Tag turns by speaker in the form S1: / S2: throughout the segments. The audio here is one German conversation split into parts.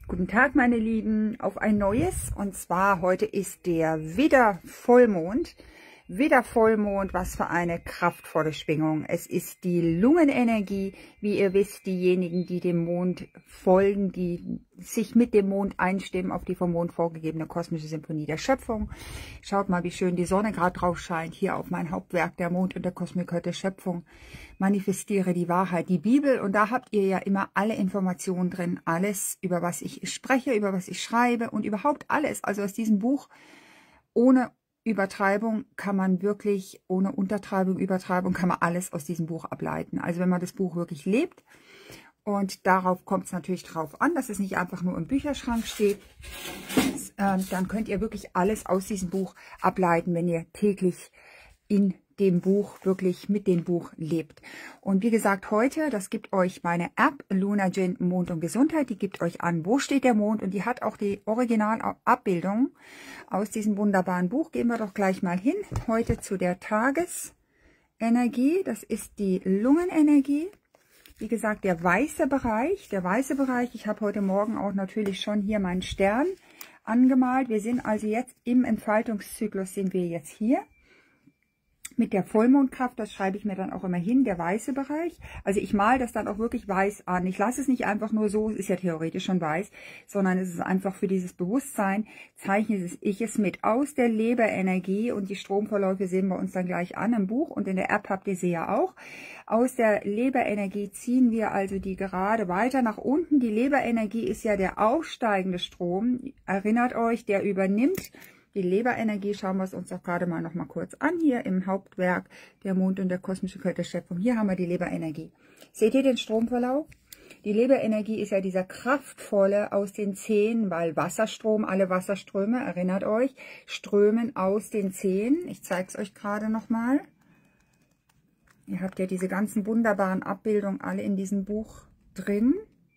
S1: Guten Tag, meine Lieben, auf ein neues. Und zwar heute ist der Widder-Vollmond. Widder-Vollmond, was für eine kraftvolle Schwingung. Es ist die Lungenenergie, wie ihr wisst, diejenigen, die dem Mond folgen, die sich mit dem Mond einstimmen auf die vom Mond vorgegebene kosmische Symphonie der Schöpfung. Schaut mal, wie schön die Sonne gerade drauf scheint, hier auf mein Hauptwerk, der Mond und der Kosmik der Schöpfung. Manifestiere die Wahrheit, die Bibel. Und da habt ihr ja immer alle Informationen drin, alles, über was ich spreche, über was ich schreibe und überhaupt alles. Also aus diesem Buch ohne Übertreibung kann man wirklich, ohne Untertreibung, Übertreibung, kann man alles aus diesem Buch ableiten. Also wenn man das Buch wirklich lebt, und darauf kommt es natürlich drauf an, dass es nicht einfach nur im Bücherschrank steht, dann könnt ihr wirklich alles aus diesem Buch ableiten, wenn ihr täglich in dem Buch, wirklich mit dem Buch lebt. Und wie gesagt, heute, das gibt euch meine App Lunar-Gin Mond und Gesundheit, die gibt euch an, wo steht der Mond, und die hat auch die Originalabbildung aus diesem wunderbaren Buch. Gehen wir doch gleich mal hin, heute zu der Tagesenergie, das ist die Lungenenergie. Wie gesagt, der weiße Bereich, ich habe heute Morgen auch natürlich schon hier meinen Stern angemalt. Wir sind also jetzt im Entfaltungszyklus, sind wir jetzt hier. Mit der Vollmondkraft, das schreibe ich mir dann auch immer hin, der weiße Bereich. Also ich male das dann auch wirklich weiß an. Ich lasse es nicht einfach nur so, es ist ja theoretisch schon weiß, sondern es ist einfach für dieses Bewusstsein, zeichne ich es mit aus der Leberenergie, und die Stromverläufe sehen wir uns dann gleich an im Buch, und in der App habt ihr sie ja auch. Aus der Leberenergie ziehen wir also die gerade weiter nach unten. Die Leberenergie ist ja der aufsteigende Strom. Erinnert euch, der übernimmt die Leberenergie. Schauen wir es uns doch gerade mal noch mal kurz an, hier im Hauptwerk, der Mond und der kosmische Feld der Schöpfung. Hier haben wir die Leberenergie. Seht ihr den Stromverlauf? Die Leberenergie ist ja dieser kraftvolle aus den Zehen, weil Wasserstrom, alle Wasserströme, erinnert euch, strömen aus den Zehen. Ich zeige es euch gerade noch mal. Ihr habt ja diese ganzen wunderbaren Abbildungen alle in diesem Buch drin.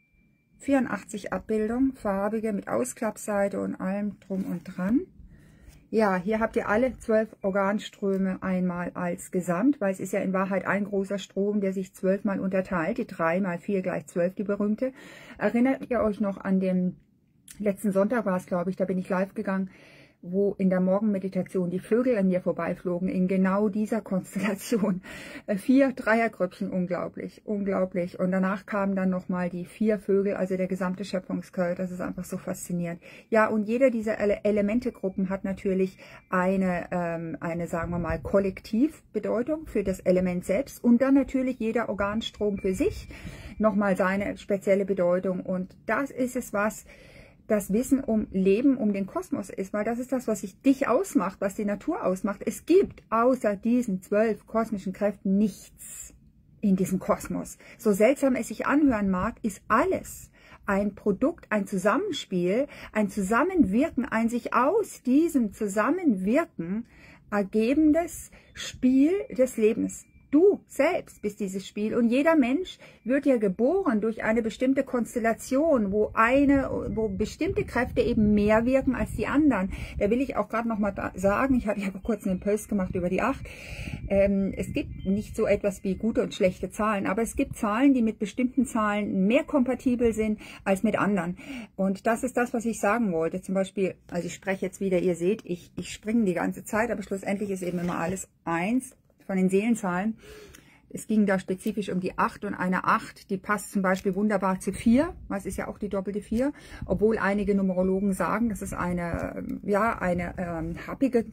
S1: 84 Abbildungen, farbige mit Ausklappseite und allem drum und dran. Ja, hier habt ihr alle 12 Organströme einmal als Gesamt, weil es ist ja in Wahrheit ein großer Strom, der sich 12 mal unterteilt, die 3 mal 4 gleich 12, die berühmte. Erinnert ihr euch noch an den letzten Sonntag, war es glaube ich, da bin ich live gegangen, wo in der Morgenmeditation die Vögel an mir vorbeiflogen, in genau dieser Konstellation. 4 Dreiergrüppchen, unglaublich, unglaublich. Und danach kamen dann nochmal die 4 Vögel, also der gesamte Schöpfungskörper, das ist einfach so faszinierend. Ja, und jeder dieser Elementegruppen hat natürlich eine, sagen wir mal, Kollektivbedeutung für das Element selbst, und dann natürlich jeder Organstrom für sich nochmal seine spezielle Bedeutung. Und das ist es, was das Wissen um Leben, um den Kosmos ist, weil das ist das, was dich ausmacht, was die Natur ausmacht. Es gibt außer diesen 12 kosmischen Kräften nichts in diesem Kosmos. So seltsam es sich anhören mag, ist alles ein Produkt, ein Zusammenspiel, ein Zusammenwirken, ein sich aus diesem Zusammenwirken ergebendes Spiel des Lebens. Du selbst bist dieses Spiel, und jeder Mensch wird ja geboren durch eine bestimmte Konstellation, wo bestimmte Kräfte eben mehr wirken als die anderen. Da will ich auch gerade noch mal sagen, ich habe kurz einen Post gemacht über die 8. Es gibt nicht so etwas wie gute und schlechte Zahlen, aber es gibt Zahlen, die mit bestimmten Zahlen mehr kompatibel sind als mit anderen. Und das ist das, was ich sagen wollte. Zum Beispiel, also ich spreche jetzt wieder, ihr seht, ich springe die ganze Zeit, aber schlussendlich ist eben immer alles 1. Von den Seelenzahlen. Es ging da spezifisch um die 8, und eine 8, die passt zum Beispiel wunderbar zu 4, was ist ja auch die doppelte 4, obwohl einige Numerologen sagen, dass es eine happige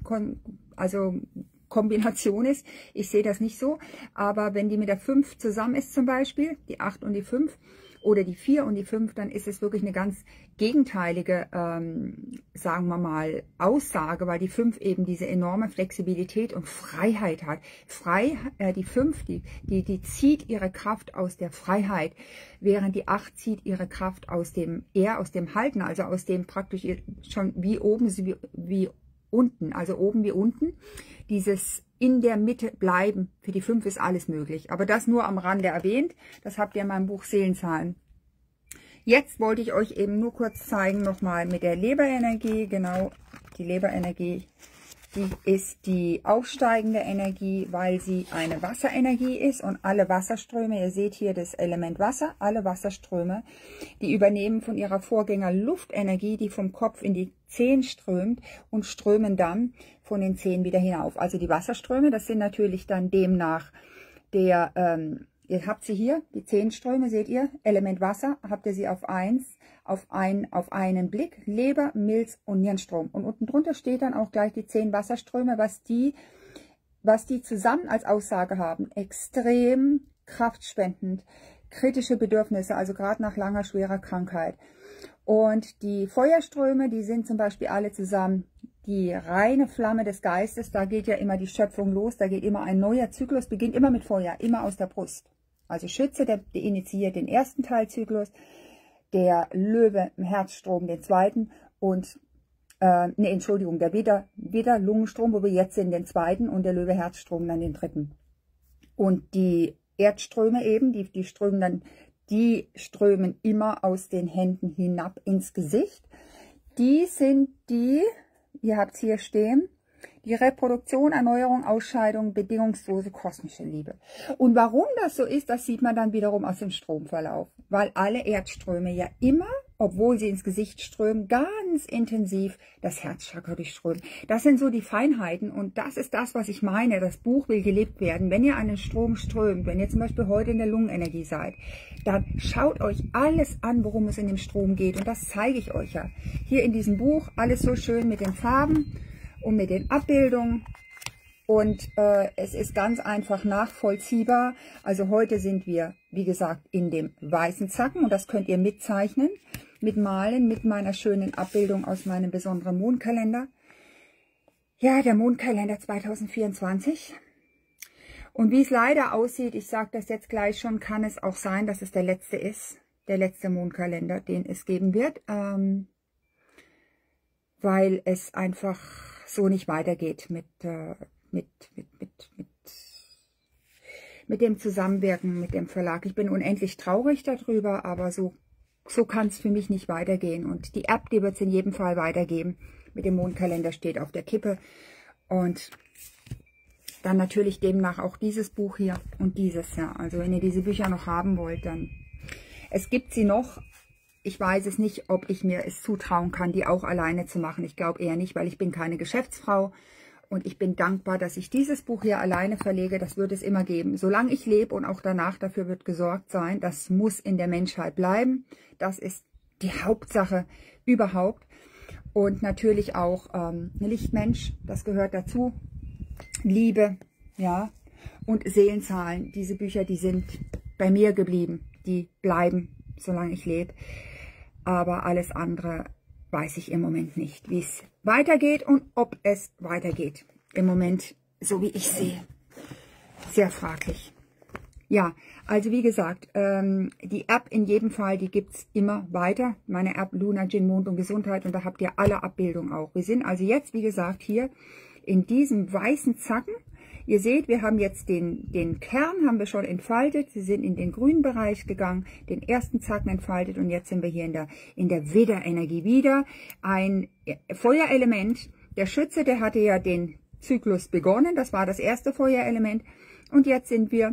S1: Kombination ist. Ich sehe das nicht so, aber wenn die mit der 5 zusammen ist zum Beispiel, die 8 und die 5, oder die 4 und die 5, dann ist es wirklich eine ganz gegenteilige, sagen wir mal, Aussage, weil die 5 eben diese enorme Flexibilität und Freiheit hat. Die 5, die zieht ihre Kraft aus der Freiheit, während die 8 zieht ihre Kraft aus dem Halten, also aus dem praktisch schon wie oben, wie unten, also oben wie unten, dieses in der Mitte bleiben. Für die 5 ist alles möglich. Aber das nur am Rande erwähnt. Das habt ihr in meinem Buch Seelenzahlen. Jetzt wollte ich euch eben nur kurz zeigen, nochmal mit der Leberenergie. Genau, die Leberenergie Die ist die aufsteigende Energie, weil sie eine Wasserenergie ist und alle Wasserströme, ihr seht hier das Element Wasser, alle Wasserströme, die übernehmen von ihrer Vorgänger Luftenergie, die vom Kopf in die Zehen strömt und strömen dann von den Zehen wieder hinauf. Also die Wasserströme, das sind natürlich dann demnach ihr habt sie hier, die Zehenströme, seht ihr, Element Wasser, habt ihr sie auf einen Blick, Leber, Milz und Nierenstrom. Und unten drunter steht dann auch gleich die 10 Wasserströme, was die zusammen als Aussage haben. Extrem kraftspendend, kritische Bedürfnisse, also gerade nach langer, schwerer Krankheit. Und die Feuerströme, die sind zum Beispiel alle zusammen die reine Flamme des Geistes, da geht ja immer die Schöpfung los, da geht immer ein neuer Zyklus, beginnt immer mit Feuer, immer aus der Brust. Also Schütze, der initiiert den ersten Teilzyklus, der Löwe im Herzstrom den zweiten und, der Widder-Lungenstrom, wo wir jetzt sind, den zweiten und der Löwe-Herzstrom dann den dritten. Und die Erdströme eben, die strömen immer aus den Händen hinab ins Gesicht. Die sind ihr habt es hier stehen, die Reproduktion, Erneuerung, Ausscheidung, bedingungslose kosmische Liebe. Und warum das so ist, das sieht man dann wiederum aus dem Stromverlauf. Weil alle Erdströme ja immer, obwohl sie ins Gesicht strömen, ganz intensiv das Herzchakra durchströmen. Das sind so die Feinheiten und das ist das, was ich meine. Das Buch will gelebt werden. Wenn ihr an den Strom strömt, wenn ihr zum Beispiel heute in der Lungenenergie seid, dann schaut euch alles an, worum es in dem Strom geht. Und das zeige ich euch ja. Hier in diesem Buch, alles so schön mit den Farben und mit den Abbildungen. Und es ist ganz einfach nachvollziehbar. Also heute sind wir, wie gesagt, in dem weißen Zacken. Und das könnt ihr mitzeichnen, mitmalen, mit meiner schönen Abbildung aus meinem besonderen Mondkalender. Ja, der Mondkalender 2024. Und wie es leider aussieht, ich sage das jetzt gleich schon, kann es auch sein, dass es der letzte ist. Der letzte Mondkalender, den es geben wird. Weil es einfach so nicht weitergeht mit dem Zusammenwirken mit dem Verlag. Ich bin unendlich traurig darüber, aber so kann es für mich nicht weitergehen. Und die App, die wird es in jedem Fall weitergeben. Mit dem Mondkalender steht auf der Kippe. Und dann natürlich demnach auch dieses Buch hier und dieses, ja. Also wenn ihr diese Bücher noch haben wollt, dann... Es gibt sie noch. Ich weiß es nicht, ob ich mir es zutrauen kann, die auch alleine zu machen. Ich glaube eher nicht, weil ich bin keine Geschäftsfrau. Und ich bin dankbar, dass ich dieses Buch hier alleine verlege. Das wird es immer geben. Solange ich lebe und auch danach, dafür wird gesorgt sein. Das muss in der Menschheit bleiben. Das ist die Hauptsache überhaupt. Und natürlich auch Lichtmensch, das gehört dazu. Liebe, ja. Und Seelenzahlen. Diese Bücher, die sind bei mir geblieben. Die bleiben, solange ich lebe. Aber alles andere weiß ich im Moment nicht, wie es weitergeht und ob es weitergeht. Im Moment, so wie ich sehe, sehr fraglich. Ja, also wie gesagt, die App in jedem Fall, die gibt es immer weiter. Meine App Luna, Jin, Mond und Gesundheit, und da habt ihr alle Abbildungen auch. Wir sind also jetzt, wie gesagt, hier in diesem weißen Zacken. Ihr seht, wir haben jetzt den Kern haben wir schon entfaltet. Wir sind in den grünen Bereich gegangen, den ersten Zacken entfaltet, und jetzt sind wir hier in der Widderenergie wieder. Ein Feuerelement. Der Schütze, der hatte ja den Zyklus begonnen. Das war das erste Feuerelement. Und jetzt sind wir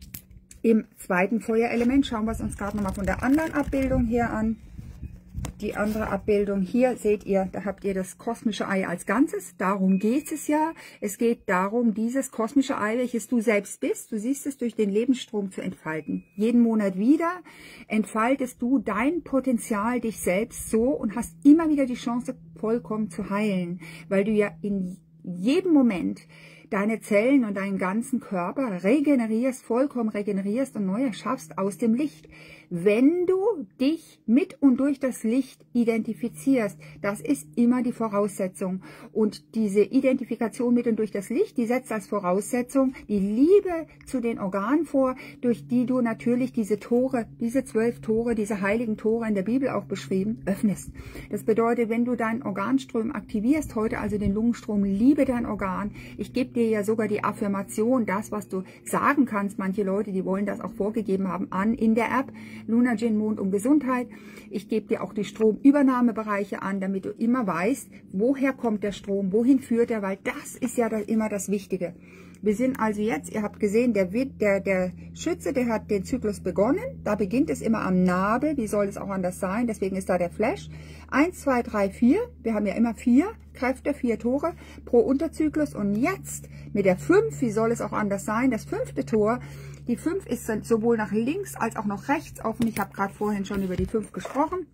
S1: im zweiten Feuerelement. Schauen wir es uns gerade nochmal von der anderen Abbildung her an. Die andere Abbildung hier seht ihr, da habt ihr das kosmische Ei als Ganzes. Darum geht es ja. Es geht darum, dieses kosmische Ei, welches du selbst bist, du siehst es, durch den Lebensstrom zu entfalten. Jeden Monat wieder entfaltest du dein Potenzial, dich selbst so, und hast immer wieder die Chance, vollkommen zu heilen, weil du ja in jedem Moment deine Zellen und deinen ganzen Körper regenerierst, vollkommen regenerierst und neu erschaffst aus dem Licht. Wenn du dich mit und durch das Licht identifizierst, das ist immer die Voraussetzung. Und diese Identifikation mit und durch das Licht, die setzt als Voraussetzung die Liebe zu den Organen vor, durch die du natürlich diese Tore, diese 12 Tore, diese heiligen Tore in der Bibel auch beschrieben, öffnest. Das bedeutet, wenn du deinen Organstrom aktivierst, heute also den Lungenstrom, liebe dein Organ. Ich gebe dir ja sogar die Affirmation, das, was du sagen kannst. Manche Leute, die wollen das auch vorgegeben haben, an in der App. Lunar Gin, Mond und Gesundheit. Ich gebe dir auch die Stromübernahmebereiche an, damit du immer weißt, woher kommt der Strom, wohin führt er, weil das ist ja immer das Wichtige. Wir sind also jetzt, ihr habt gesehen, der Schütze, der hat den Zyklus begonnen. Da beginnt es immer am Nabel. Wie soll es auch anders sein? Deswegen ist da der Flash. 1, 2, 3, 4. Wir haben ja immer 4 Kräfte, 4 Tore pro Unterzyklus. Und jetzt mit der 5, wie soll es auch anders sein? Das 5. Tor. Die 5 ist sowohl nach links als auch nach rechts offen. Ich habe gerade vorhin schon über die 5 gesprochen.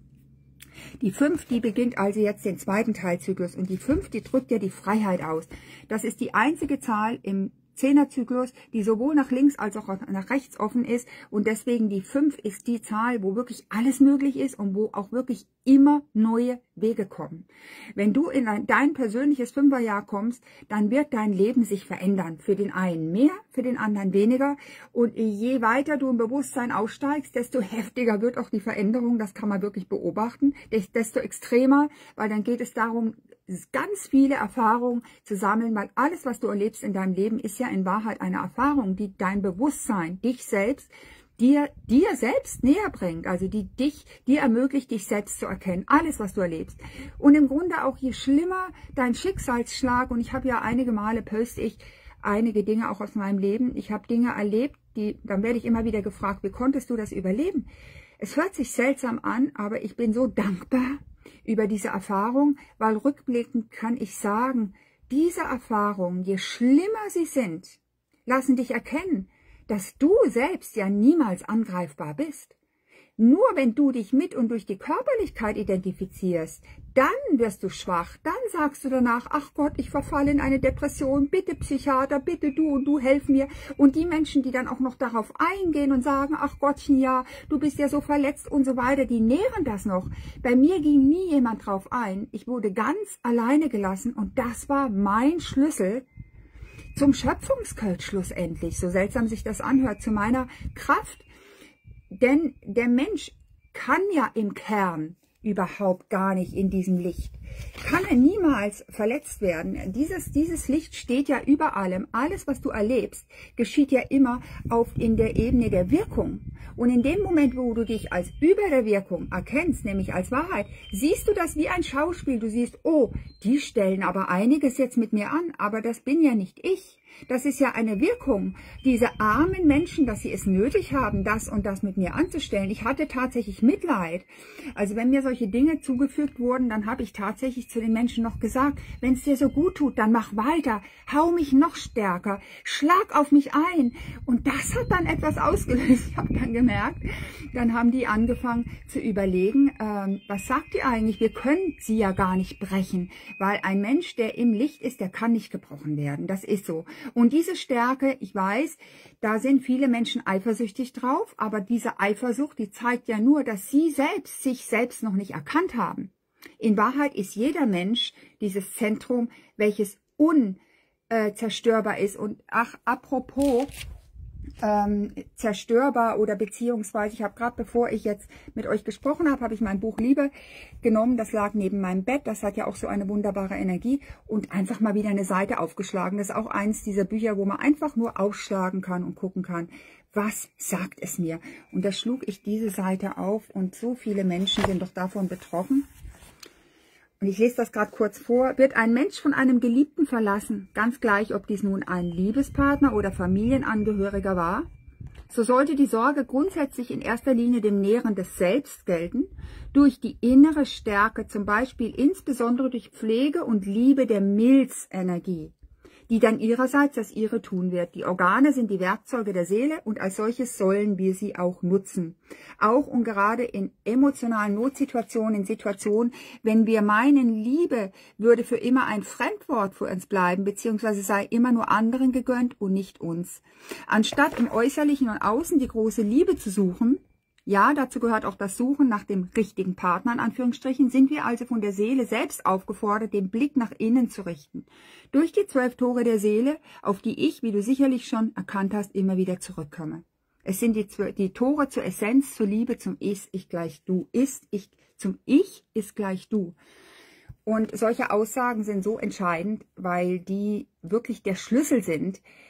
S1: Die 5, die beginnt also jetzt den 2. Teilzyklus und die 5, die drückt ja die Freiheit aus. Das ist die einzige Zahl im 10er-Zyklus, die sowohl nach links als auch nach rechts offen ist und deswegen die 5 ist die Zahl, wo wirklich alles möglich ist und wo auch wirklich immer neue Wege kommen. Wenn du in dein persönliches 5er-Jahr kommst, dann wird dein Leben sich verändern. Für den einen mehr, für den anderen weniger und je weiter du im Bewusstsein aussteigst, desto heftiger wird auch die Veränderung, das kann man wirklich beobachten, desto extremer, weil dann geht es darum, ganz viele Erfahrungen zu sammeln, weil alles, was du erlebst in deinem Leben, ist ja in Wahrheit eine Erfahrung, die dein Bewusstsein, dich selbst, dir selbst näher bringt, also die dir ermöglicht, dich selbst zu erkennen, alles, was du erlebst. Und im Grunde auch, je schlimmer dein Schicksalsschlag, und ich habe ja einige Male poste ich einige Dinge auch aus meinem Leben, ich habe Dinge erlebt, dann werde ich immer wieder gefragt, wie konntest du das überleben? Es hört sich seltsam an, aber ich bin so dankbar über diese Erfahrung, weil rückblickend kann ich sagen, diese Erfahrungen, je schlimmer sie sind, lassen dich erkennen, dass du selbst ja niemals angreifbar bist. Nur wenn du dich mit und durch die Körperlichkeit identifizierst, dann wirst du schwach, dann sagst du danach, ach Gott, ich verfalle in eine Depression, bitte Psychiater, bitte du und du helf mir. Und die Menschen, die dann auch noch darauf eingehen und sagen, ach Gottchen, ja, du bist ja so verletzt und so weiter, die nähren das noch. Bei mir ging nie jemand drauf ein, ich wurde ganz alleine gelassen und das war mein Schlüssel zum Schöpfungskult schlussendlich, so seltsam sich das anhört, zu meiner Kraft. Denn der Mensch kann ja im Kern überhaupt gar nicht in diesem Licht. Kann er niemals verletzt werden. Dieses Licht steht ja über allem. Alles, was du erlebst, geschieht ja immer in der Ebene der Wirkung. Und in dem Moment, wo du dich als über der Wirkung erkennst, nämlich als Wahrheit, siehst du das wie ein Schauspiel. Du siehst, oh, die stellen aber einiges jetzt mit mir an, aber das bin ja nicht ich. Das ist ja eine Wirkung. Diese armen Menschen, dass sie es nötig haben, das und das mit mir anzustellen. Ich hatte tatsächlich Mitleid. Also wenn mir solche Dinge zugefügt wurden, dann habe ich tatsächlich zu den Menschen noch gesagt, wenn es dir so gut tut, dann mach weiter, hau mich noch stärker, schlag auf mich ein. Und das hat dann etwas ausgelöst. Ich habe dann gemerkt, dann haben die angefangen zu überlegen, was sagt die eigentlich? Wir können sie ja gar nicht brechen, weil ein Mensch, der im Licht ist, der kann nicht gebrochen werden. Das ist so. Und diese Stärke, ich weiß, da sind viele Menschen eifersüchtig drauf, aber diese Eifersucht, die zeigt ja nur, dass sie selbst sich selbst noch nicht erkannt haben. In Wahrheit ist jeder Mensch dieses Zentrum, welches unzerstörbar ist. Und ach, apropos zerstörbar oder beziehungsweise, ich habe gerade, bevor ich jetzt mit euch gesprochen habe, habe ich mein Buch Liebe genommen, das lag neben meinem Bett, das hat ja auch so eine wunderbare Energie und einfach mal wieder eine Seite aufgeschlagen. Das ist auch eins dieser Bücher, wo man einfach nur aufschlagen kann und gucken kann, was sagt es mir? Und da schlug ich diese Seite auf und so viele Menschen sind doch davon betroffen. Und ich lese das gerade kurz vor. Wird ein Mensch von einem Geliebten verlassen, ganz gleich, ob dies nun ein Liebespartner oder Familienangehöriger war, so sollte die Sorge grundsätzlich in erster Linie dem Nähren des Selbst gelten, durch die innere Stärke, zum Beispiel insbesondere durch Pflege und Liebe der Milzenergie, die dann ihrerseits das ihre tun wird. Die Organe sind die Werkzeuge der Seele und als solches sollen wir sie auch nutzen. Auch und gerade in emotionalen Notsituationen, in Situationen, wenn wir meinen, Liebe würde für immer ein Fremdwort für uns bleiben, beziehungsweise sei immer nur anderen gegönnt und nicht uns. Anstatt im Äußerlichen und Außen die große Liebe zu suchen, ja, dazu gehört auch das Suchen nach dem richtigen Partner, in Anführungsstrichen, sind wir also von der Seele selbst aufgefordert, den Blick nach innen zu richten. Durch die 12 Tore der Seele, auf die ich, wie du sicherlich schon erkannt hast, immer wieder zurückkomme. Es sind die Tore zur Essenz, zur Liebe, zum Ich gleich Du. Zum Ich ist gleich Du. Und solche Aussagen sind so entscheidend, weil die wirklich der Schlüssel sind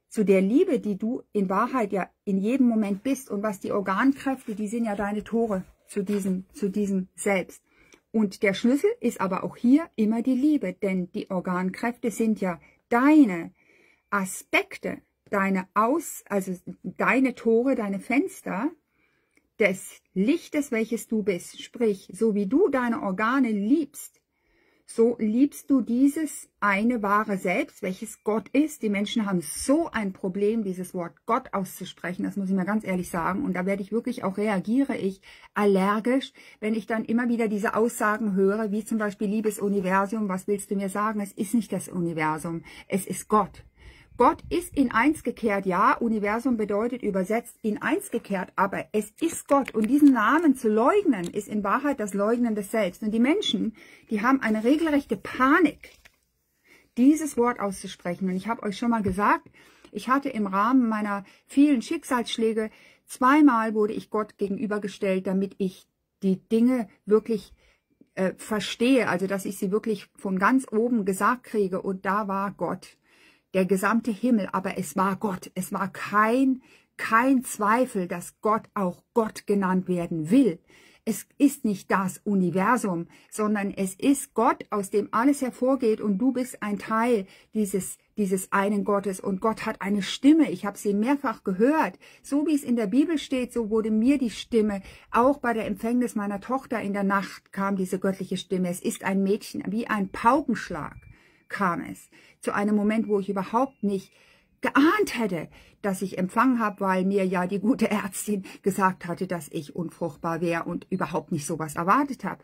S1: zu der Liebe, die du in Wahrheit ja in jedem Moment bist. Und was die Organkräfte, die sind ja deine Tore zu diesem Selbst. Und der Schlüssel ist aber auch hier immer die Liebe, denn die Organkräfte sind ja deine Aspekte, also deine Tore, deine Fenster des Lichtes, welches du bist. Sprich, so wie du deine Organe liebst, so liebst du dieses eine wahre Selbst, welches Gott ist. Die Menschen haben so ein Problem, dieses Wort Gott auszusprechen, das muss ich mal ganz ehrlich sagen. Und da werde ich wirklich auch, reagiere ich allergisch, wenn ich dann immer wieder diese Aussagen höre, wie zum Beispiel, liebes Universum, was willst du mir sagen? Es ist nicht das Universum, es ist Gott. Gott ist in eins gekehrt, ja, Universum bedeutet übersetzt in eins gekehrt, aber es ist Gott. Und diesen Namen zu leugnen, ist in Wahrheit das Leugnen des Selbst. Und die Menschen, die haben eine regelrechte Panik, dieses Wort auszusprechen. Und ich habe euch schon mal gesagt, ich hatte im Rahmen meiner vielen Schicksalsschläge, zweimal wurde ich Gott gegenübergestellt, damit ich die Dinge wirklich verstehe, also dass ich sie wirklich von ganz oben gesagt kriege. Und da war Gott. Der gesamte Himmel, aber es war Gott. Es war kein Zweifel, dass Gott auch Gott genannt werden will. Es ist nicht das Universum, sondern es ist Gott, aus dem alles hervorgeht und du bist ein Teil dieses einen Gottes. Und Gott hat eine Stimme, ich habe sie mehrfach gehört. So wie es in der Bibel steht, so wurde mir die Stimme, auch bei der Empfängnis meiner Tochter in der Nacht kam diese göttliche Stimme. Es ist ein Mädchen, wie ein Paukenschlag kam es zu einem Moment, wo ich überhaupt nicht geahnt hätte, dass ich empfangen habe, weil mir ja die gute Ärztin gesagt hatte, dass ich unfruchtbar wäre und überhaupt nicht sowas erwartet habe.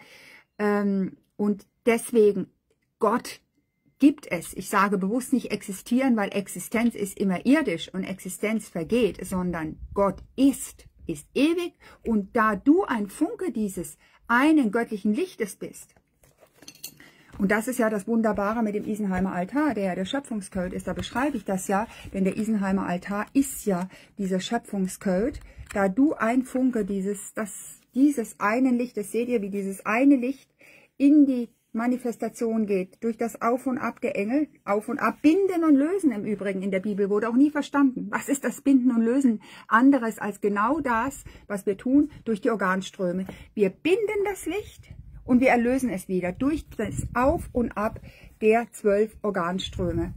S1: Und deswegen, Gott gibt es. Ich sage bewusst nicht existieren, weil Existenz ist immer irdisch und Existenz vergeht, sondern Gott ist ewig. Und da du ein Funke dieses einen göttlichen Lichtes bist, und das ist ja das Wunderbare mit dem Isenheimer Altar, der ja der Schöpfungscode ist. Da beschreibe ich das ja, denn der Isenheimer Altar ist ja dieser Schöpfungscode. Da du ein Funke dieses einen Licht, das seht ihr, wie dieses eine Licht in die Manifestation geht, durch das Auf und Ab der Engel, Auf und Ab, Binden und Lösen im Übrigen in der Bibel, wurde auch nie verstanden. Was ist das Binden und Lösen anderes als genau das, was wir tun durch die Organströme? Wir binden das Licht und wir erlösen es wieder durch das Auf und Ab der 12 Organströme.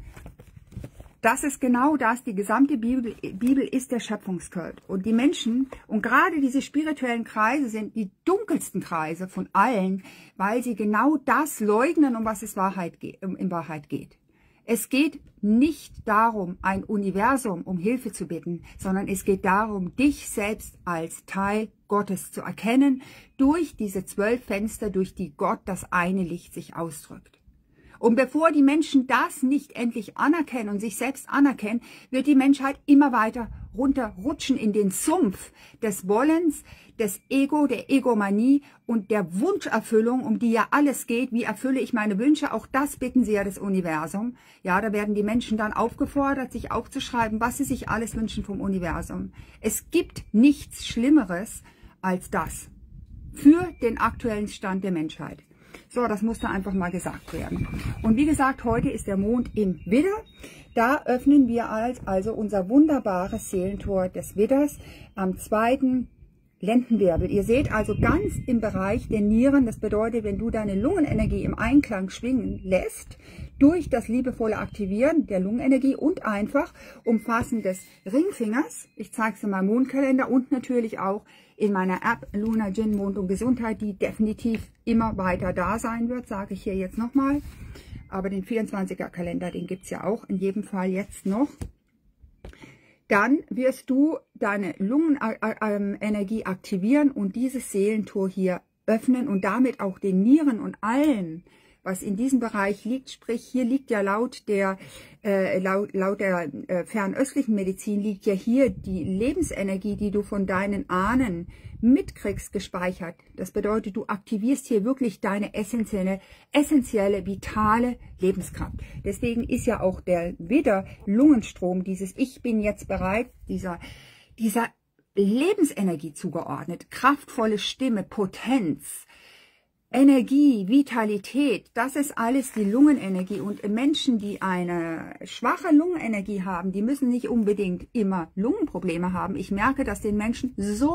S1: Das ist genau das, die gesamte Bibel ist der Schöpfungscode. Und die Menschen, und gerade diese spirituellen Kreise sind die dunkelsten Kreise von allen, weil sie genau das leugnen, um was es in Wahrheit geht. Es geht nicht darum, ein Universum um Hilfe zu bitten, sondern es geht darum, dich selbst als Teil Gottes zu erkennen, durch diese 12 Fenster, durch die Gott das eine Licht sich ausdrückt. Und bevor die Menschen das nicht endlich anerkennen und sich selbst anerkennen, wird die Menschheit immer weiter runterrutschen in den Sumpf des Wollens, des Ego, der Egomanie und der Wunscherfüllung, um die ja alles geht. Wie erfülle ich meine Wünsche? Auch das bitten sie ja das Universum. Ja, da werden die Menschen dann aufgefordert, sich aufzuschreiben, was sie sich alles wünschen vom Universum. Es gibt nichts Schlimmeres als das für den aktuellen Stand der Menschheit. So, das musste einfach mal gesagt werden. Und wie gesagt, heute ist der Mond im Widder. Da öffnen wir also unser wunderbares Seelentor des Widders am 2. Lendenwirbel. Ihr seht also ganz im Bereich der Nieren, das bedeutet, wenn du deine Lungenenergie im Einklang schwingen lässt, durch das liebevolle Aktivieren der Lungenenergie und einfach Umfassen des Ringfingers, ich zeige es in meinem Mondkalender und natürlich auch in meiner App Luna Jin Mond und Gesundheit, die definitiv immer weiter da sein wird, sage ich hier jetzt nochmal. Aber den 24er Kalender, den gibt es ja auch in jedem Fall jetzt noch. Dann wirst du deine Lungenenergie aktivieren und dieses Seelentor hier öffnen und damit auch den Nieren und allem, was in diesem Bereich liegt, sprich hier liegt ja laut der fernöstlichen Medizin liegt ja hier die Lebensenergie, die du von deinen Ahnen mitkriegst, gespeichert. Das bedeutet, du aktivierst hier wirklich deine essentielle, vitale Lebenskraft. Deswegen ist ja auch der Widder Lungenstrom, dieses Ich bin jetzt bereit, dieser Lebensenergie zugeordnet, kraftvolle Stimme, Potenz, Energie, Vitalität, das ist alles die Lungenenergie. Und Menschen, die eine schwache Lungenenergie haben, die müssen nicht unbedingt immer Lungenprobleme haben. Ich merke, dass den Menschen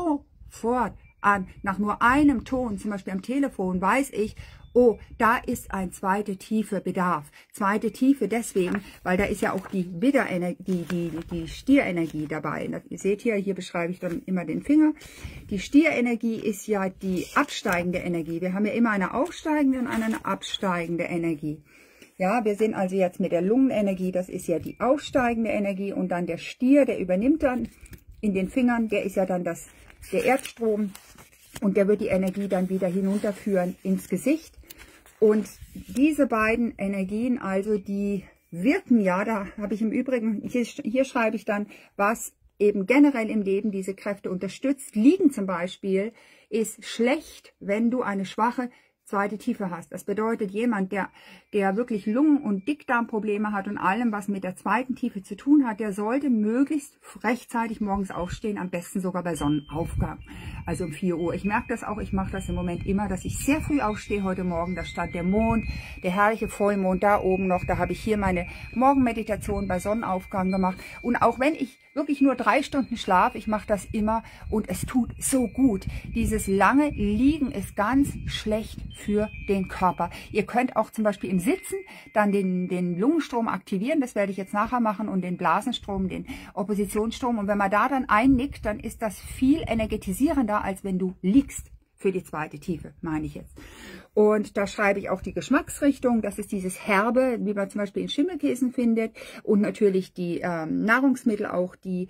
S1: sofort nach nur einem Ton, zum Beispiel am Telefon, weiß ich, oh, da ist ein zweite Tiefe Bedarf. Zweite Tiefe deswegen, weil da ist ja auch die Widderenergie, die Stierenergie dabei. Ihr seht hier beschreibe ich dann immer den Finger. Die Stierenergie ist ja die absteigende Energie. Wir haben ja immer eine aufsteigende und eine absteigende Energie. Ja, wir sind also jetzt mit der Lungenenergie, das ist ja die aufsteigende Energie, und dann der Stier, der übernimmt dann in den Fingern, der ist ja dann der Erdstrom, und der wird die Energie dann wieder hinunterführen ins Gesicht. Und diese beiden Energien, also die wirken ja, da habe ich im Übrigen, hier schreibe ich dann, was eben generell im Leben diese Kräfte unterstützt. Liegen zum Beispiel ist schlecht, wenn du eine schwache zweite Tiefe hast. Das bedeutet, jemand, der wirklich Lungen- und Dickdarmprobleme hat und allem, was mit der zweiten Tiefe zu tun hat, der sollte möglichst rechtzeitig morgens aufstehen, am besten sogar bei Sonnenaufgang, also um 4 Uhr. Ich merke das auch, ich mache das im Moment immer, dass ich sehr früh aufstehe heute Morgen. Da stand der Mond, der herrliche Vollmond da oben noch. Da habe ich hier meine Morgenmeditation bei Sonnenaufgang gemacht. Und auch wenn ich wirklich nur 3 Stunden schlafe, ich mache das immer und es tut so gut. Dieses lange Liegen ist ganz schlecht für den Körper. Ihr könnt auch zum Beispiel im Sitzen dann den Lungenstrom aktivieren, das werde ich jetzt nachher machen, und den Blasenstrom, den Oppositionsstrom. Und wenn man da dann einnickt, dann ist das viel energetisierender, als wenn du liegst. Für die zweite Tiefe, meine ich jetzt. Und da schreibe ich auch die Geschmacksrichtung. Das ist dieses Herbe, wie man zum Beispiel in Schimmelkäsen findet. Und natürlich die Nahrungsmittel auch, die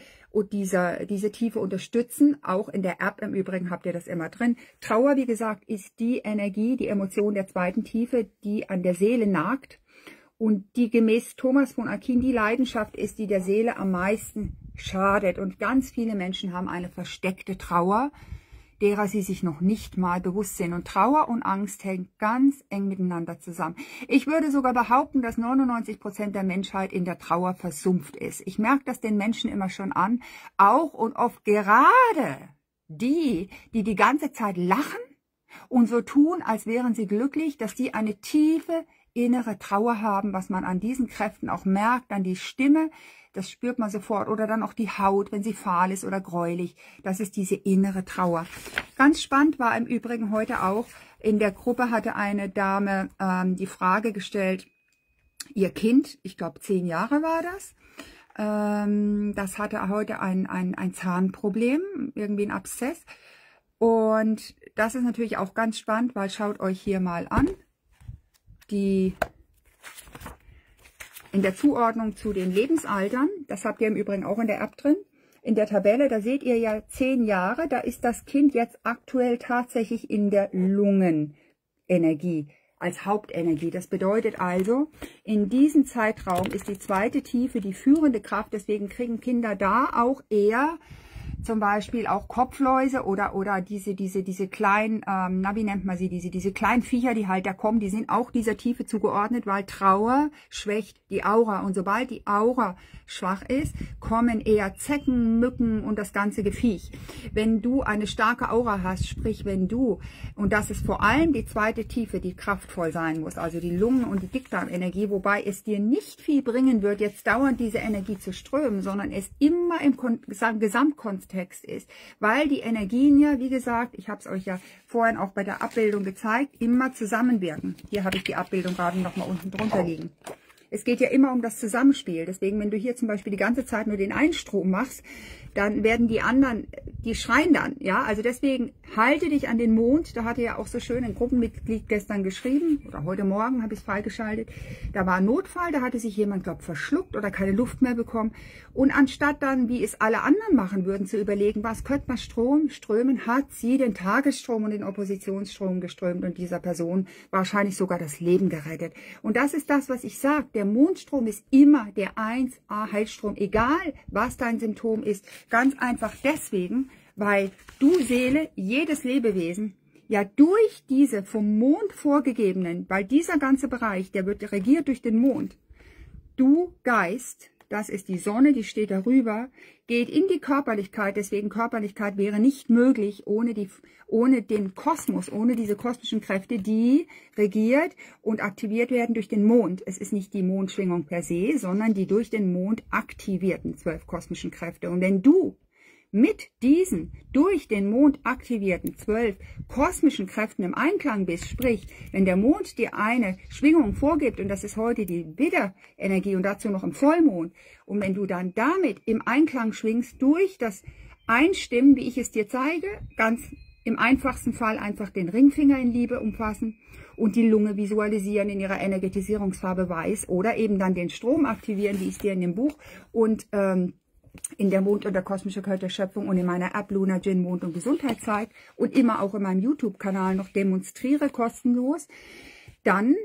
S1: diese Tiefe unterstützen. Auch in der App im Übrigen habt ihr das immer drin. Trauer, wie gesagt, ist die Energie, die Emotion der zweiten Tiefe, die an der Seele nagt. Und die gemäß Thomas von Aquin die Leidenschaft ist, die der Seele am meisten schadet. Und ganz viele Menschen haben eine versteckte Trauer, derer sie sich noch nicht mal bewusst sind. Und Trauer und Angst hängen ganz eng miteinander zusammen. Ich würde sogar behaupten, dass 99% der Menschheit in der Trauer versumpft ist. Ich merke das den Menschen immer schon an, auch und oft gerade die ganze Zeit lachen und so tun, als wären sie glücklich, dass die eine tiefe innere Trauer haben, was man an diesen Kräften auch merkt, an die Stimme, das spürt man sofort, oder dann auch die Haut, wenn sie fahl ist oder gräulich. Das ist diese innere Trauer. Ganz spannend war im Übrigen heute auch, in der Gruppe hatte eine Dame die Frage gestellt, ihr Kind, ich glaube 10 Jahre war das hatte heute ein Zahnproblem, irgendwie ein Abszess. Und das ist natürlich auch ganz spannend, weil schaut euch hier mal an, in der Zuordnung zu den Lebensaltern, das habt ihr im Übrigen auch in der App drin, in der Tabelle, da seht ihr ja 10 Jahre, da ist das Kind jetzt aktuell tatsächlich in der Lungenenergie als Hauptenergie. Das bedeutet also, in diesem Zeitraum ist die zweite Tiefe die führende Kraft, deswegen kriegen Kinder da auch eher zum Beispiel auch Kopfläuse oder diese kleinen, wie nennt man sie, diese kleinen Viecher, die halt da kommen, die sind auch dieser Tiefe zugeordnet, weil Trauer schwächt die Aura. Und sobald die Aura schwach ist, kommen eher Zecken, Mücken und das ganze Geviech. Wenn du eine starke Aura hast, sprich wenn du, und das ist vor allem die zweite Tiefe, die kraftvoll sein muss, also die Lungen- und die Dickdarmenergie, wobei es dir nicht viel bringen wird, jetzt dauernd diese Energie zu strömen, sondern es immer im Gesamtkontext ist, weil die Energien ja, wie gesagt, ich habe es euch ja vorhin auch bei der Abbildung gezeigt, immer zusammenwirken. Hier habe ich die Abbildung gerade noch mal unten drunter liegen. Es geht ja immer um das Zusammenspiel. Deswegen, wenn du hier zum Beispiel die ganze Zeit nur den Einstrom machst, dann werden die anderen, die schreien dann. Ja, also deswegen halte dich an den Mond. Da hatte ja auch so schön ein Gruppenmitglied gestern geschrieben, oder heute Morgen habe ich es freigeschaltet. Da war ein Notfall, da hatte sich jemand, glaube ich, verschluckt oder keine Luft mehr bekommen. Und anstatt dann, wie es alle anderen machen würden, zu überlegen, was könnte man strömen, hat sie den Tagesstrom und den Oppositionsstrom geströmt und dieser Person wahrscheinlich sogar das Leben gerettet. Und das ist das, was ich sage. Der Mondstrom ist immer der 1A-Heilstrom, egal was dein Symptom ist. Ganz einfach deswegen, weil du Seele, jedes Lebewesen, ja durch diese vom Mond vorgegebenen, weil dieser ganze Bereich, der wird regiert durch den Mond, du Geist, das ist die Sonne, die steht darüber, geht in die Körperlichkeit, deswegen Körperlichkeit wäre nicht möglich ohne den Kosmos, ohne diese kosmischen Kräfte, die regiert und aktiviert werden durch den Mond. Es ist nicht die Mondschwingung per se, sondern die durch den Mond aktivierten 12 kosmischen Kräfte. Und wenn du mit diesen durch den Mond aktivierten 12 kosmischen Kräften im Einklang bist, sprich, wenn der Mond dir eine Schwingung vorgibt, und das ist heute die Widderenergie und dazu noch im Vollmond, und wenn du dann damit im Einklang schwingst, durch das Einstimmen, wie ich es dir zeige, ganz im einfachsten Fall einfach den Ringfinger in Liebe umfassen und die Lunge visualisieren in ihrer Energetisierungsfarbe weiß oder eben dann den Strom aktivieren, wie ich es dir in dem Buch und in der Mond- und der kosmische Kraft der Schöpfung und in meiner App Luna Gin Mond- und Gesundheit zeigt und immer auch in meinem YouTube-Kanal noch demonstriere kostenlos, dann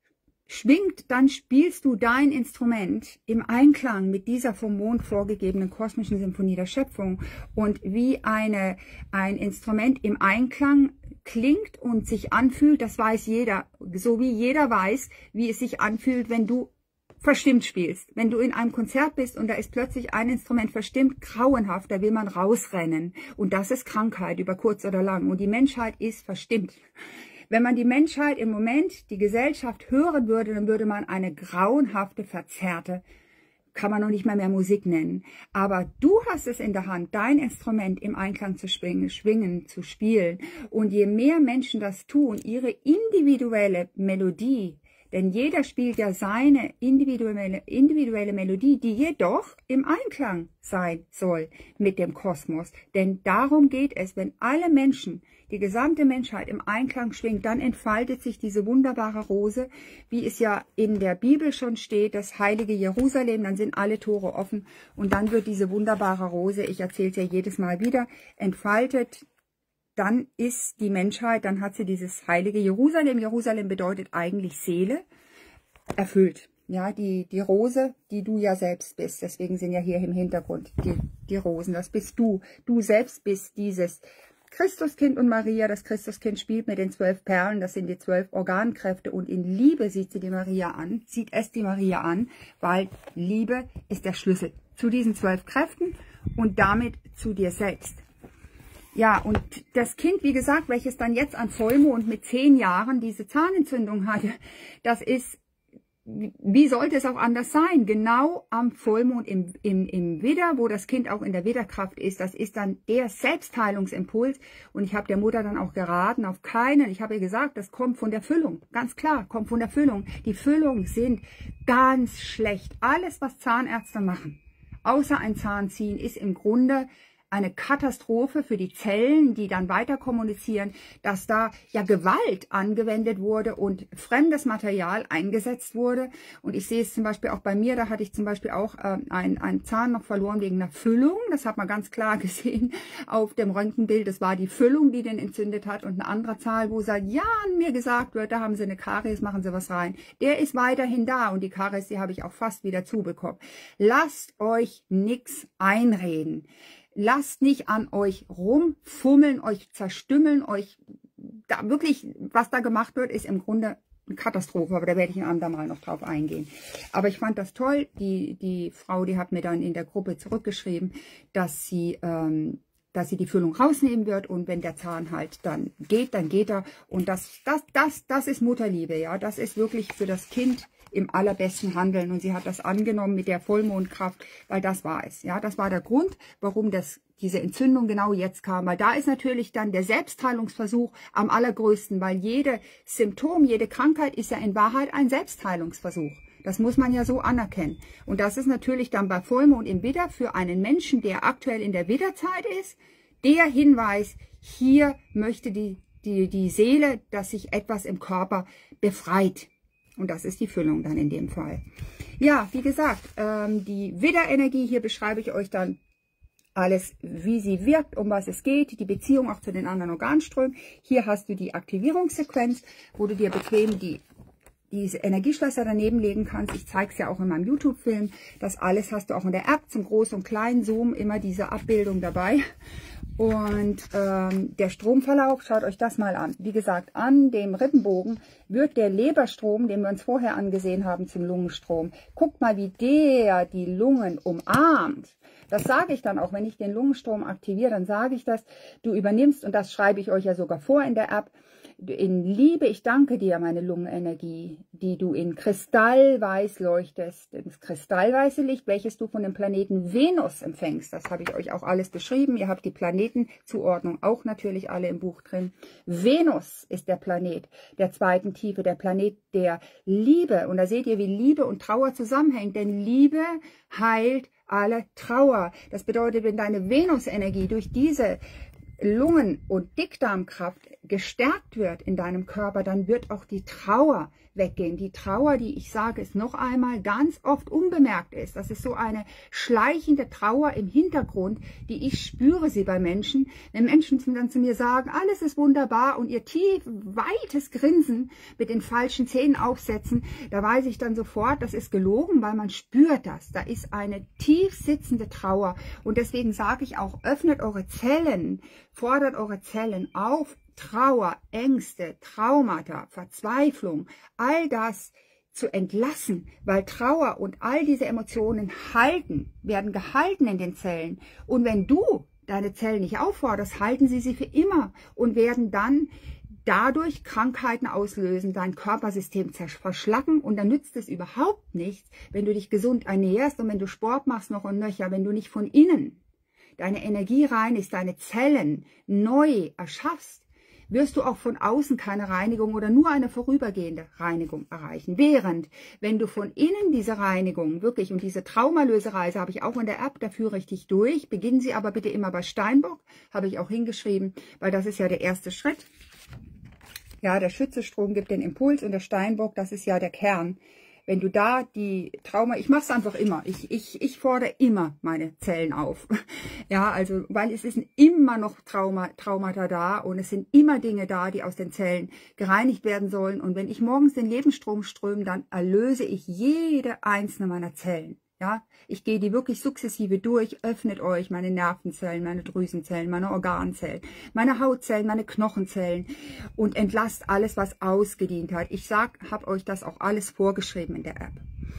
S1: spielst du dein Instrument im Einklang mit dieser vom Mond vorgegebenen kosmischen Symphonie der Schöpfung. Und wie ein Instrument im Einklang klingt und sich anfühlt, das weiß jeder, so wie jeder weiß, wie es sich anfühlt, wenn du verstimmt spielst. Wenn du in einem Konzert bist und da ist plötzlich ein Instrument verstimmt, grauenhaft, da will man rausrennen. Und das ist Krankheit über kurz oder lang. Und die Menschheit ist verstimmt. Wenn man die Menschheit im Moment, die Gesellschaft hören würde, dann würde man eine grauenhafte, verzerrte, kann man noch nicht mal mehr Musik nennen. Aber du hast es in der Hand, dein Instrument im Einklang zu schwingen, zu spielen. Und je mehr Menschen das tun, ihre individuelle Melodie, denn jeder spielt ja seine individuelle Melodie, die jedoch im Einklang sein soll mit dem Kosmos. Denn darum geht es, wenn alle Menschen, die gesamte Menschheit im Einklang schwingt, dann entfaltet sich diese wunderbare Rose, wie es ja in der Bibel schon steht, das heilige Jerusalem, dann sind alle Tore offen und dann wird diese wunderbare Rose, ich erzähle es ja jedes Mal wieder, entfaltet. Dann ist die Menschheit, dann hat sie dieses heilige Jerusalem. Jerusalem bedeutet eigentlich Seele, erfüllt. Ja, die Rose, die du ja selbst bist. Deswegen sind ja hier im Hintergrund die Rosen. Das bist du. Du selbst bist dieses Christuskind und Maria. Das Christuskind spielt mit den 12 Perlen. Das sind die 12 Organkräfte. Und in Liebe sieht es die Maria an, weil Liebe ist der Schlüssel zu diesen 12 Kräften und damit zu dir selbst. Ja, und das Kind, wie gesagt, welches dann jetzt an Vollmond mit 10 Jahren diese Zahnentzündung hatte, das ist, wie sollte es auch anders sein? Genau am Vollmond im Widder, wo das Kind auch in der Widderkraft ist, das ist dann der Selbstheilungsimpuls. Und ich habe der Mutter dann auch geraten, auf keinen, ich habe ihr gesagt, das kommt von der Füllung, ganz klar, kommt von der Füllung. Die Füllungen sind ganz schlecht. Alles, was Zahnärzte machen, außer ein Zahnziehen, ist im Grunde eine Katastrophe für die Zellen, die dann weiter kommunizieren, dass da ja Gewalt angewendet wurde und fremdes Material eingesetzt wurde. Und ich sehe es zum Beispiel auch bei mir, da hatte ich zum Beispiel auch einen Zahn noch verloren wegen einer Füllung. Das hat man ganz klar gesehen auf dem Röntgenbild. Das war die Füllung, die den entzündet hat. Und ein anderer Zahn, wo seit Jahren mir gesagt wird, da haben sie eine Karies, machen sie was rein. Der ist weiterhin da und die Karies, die habe ich auch fast wieder zubekommen. Lasst euch nichts einreden. Lasst nicht an euch rumfummeln, euch zerstümmeln, euch da wirklich, was da gemacht wird, ist im Grunde eine Katastrophe, aber da werde ich ein andermal noch drauf eingehen. Aber ich fand das toll, die Frau, die hat mir dann in der Gruppe zurückgeschrieben, dass sie die Füllung rausnehmen wird und wenn der Zahn halt dann geht er. Und das ist Mutterliebe, ja, das ist wirklich für das Kind im allerbesten Handeln. Und sie hat das angenommen mit der Vollmondkraft, weil das war es. Ja, das war der Grund, warum diese Entzündung genau jetzt kam. Weil da ist natürlich dann der Selbstheilungsversuch am allergrößten, weil jede Symptom, jede Krankheit ist ja in Wahrheit ein Selbstheilungsversuch. Das muss man ja so anerkennen. Und das ist natürlich dann bei Vollmond im Widder für einen Menschen, der aktuell in der Widderzeit ist, der Hinweis, hier möchte die Seele, dass sich etwas im Körper befreit. Und das ist die Füllung dann in dem Fall. Ja, wie gesagt, die Widderenergie, hier beschreibe ich euch dann alles, wie sie wirkt, um was es geht, die Beziehung auch zu den anderen Organströmen. Hier hast du die Aktivierungssequenz, wo du dir bequem diese Energieschlösser daneben legen kannst. Ich zeige es ja auch in meinem YouTube-Film. Das alles hast du auch in der App zum Groß- und Kleinen Zoom, immer diese Abbildung dabei. Und der Stromverlauf, schaut euch das mal an. Wie gesagt, an dem Rippenbogen wird der Leberstrom, den wir uns vorher angesehen haben zum Lungenstrom, guckt mal, wie der die Lungen umarmt. Das sage ich dann auch, wenn ich den Lungenstrom aktiviere, dann sage ich das, du übernimmst, und das schreibe ich euch ja sogar vor in der App, in Liebe, ich danke dir, meine Lungenenergie, die du in Kristallweiß leuchtest, das kristallweiße Licht, welches du von dem Planeten Venus empfängst. Das habe ich euch auch alles beschrieben. Ihr habt die Planetenzuordnung auch natürlich alle im Buch drin. Venus ist der Planet der zweiten Tiefe, der Planet der Liebe. Und da seht ihr, wie Liebe und Trauer zusammenhängt, denn Liebe heilt alle Trauer. Das bedeutet, wenn deine Venusenergie durch diese Lungen- und Dickdarmkraft gestärkt wird in deinem Körper, dann wird auch die Trauer weggehen. Die Trauer, die, ich sage es noch einmal, ganz oft unbemerkt ist. Das ist so eine schleichende Trauer im Hintergrund, die ich spüre sie bei Menschen. Wenn Menschen dann zu mir sagen, alles ist wunderbar und ihr tief, weites Grinsen mit den falschen Zähnen aufsetzen, da weiß ich dann sofort, das ist gelogen, weil man spürt das. Da ist eine tief sitzende Trauer. Und deswegen sage ich auch, öffnet eure Zellen, fordert eure Zellen auf, Trauer, Ängste, Traumata, Verzweiflung, all das zu entlassen, weil Trauer und all diese Emotionen werden gehalten in den Zellen. Und wenn du deine Zellen nicht aufforderst, halten sie für immer und werden dann dadurch Krankheiten auslösen, dein Körpersystem verschlacken, und dann nützt es überhaupt nichts, wenn du dich gesund ernährst und wenn du Sport machst noch und nöcher, wenn du nicht von innen deine Energie reinigst, deine Zellen neu erschaffst, wirst du auch von außen keine Reinigung oder nur eine vorübergehende Reinigung erreichen. Während, wenn du von innen diese Reinigung wirklich, und diese Traumalösereise habe ich auch in der App, da führe ich dich durch, beginnen Sie aber bitte immer bei Steinbock, habe ich auch hingeschrieben, weil das ist ja der erste Schritt. Ja, der Schützestrom gibt den Impuls und der Steinbock, das ist ja der Kern. Wenn du da die ich mache es einfach immer, ich fordere immer meine Zellen auf. Ja, also, weil es ist immer noch Traumata da und es sind immer Dinge da, die aus den Zellen gereinigt werden sollen. Und wenn ich morgens den Lebensstrom ströme, dann erlöse ich jede einzelne meiner Zellen. Ja, ich gehe die wirklich sukzessive durch, öffnet euch meine Nervenzellen, meine Drüsenzellen, meine Organzellen, meine Hautzellen, meine Knochenzellen und entlasst alles, was ausgedient hat. Ich habe euch das auch alles vorgeschrieben in der App.